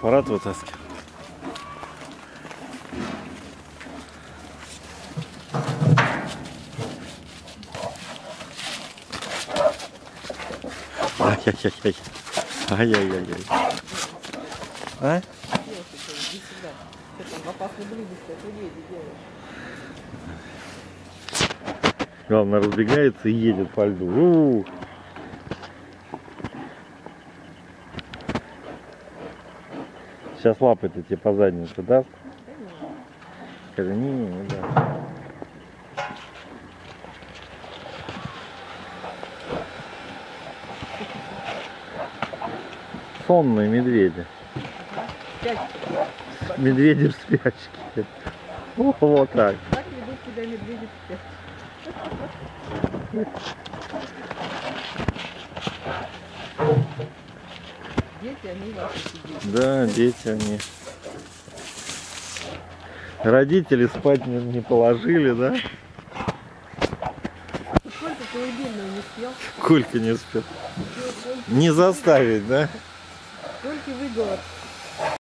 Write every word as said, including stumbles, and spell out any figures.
аппарат вытаскивать. Ай-яй-яй-яй. Ай-яй-яй-яй. А? Главное, разбегается и едет по льду. У-у-у. Сейчас лапы-то тебе по заднице даст? Скажи, не, не даст. Сонные медведи. Медведи в спячке. О, вот так. Так ведут себя медведи в спячке. Дети, они ваши дети. Да, дети они. Родители спать не, не положили, да? Сколько колыбельного не съел? Колька не успел. Не заставить, да? Только выговор.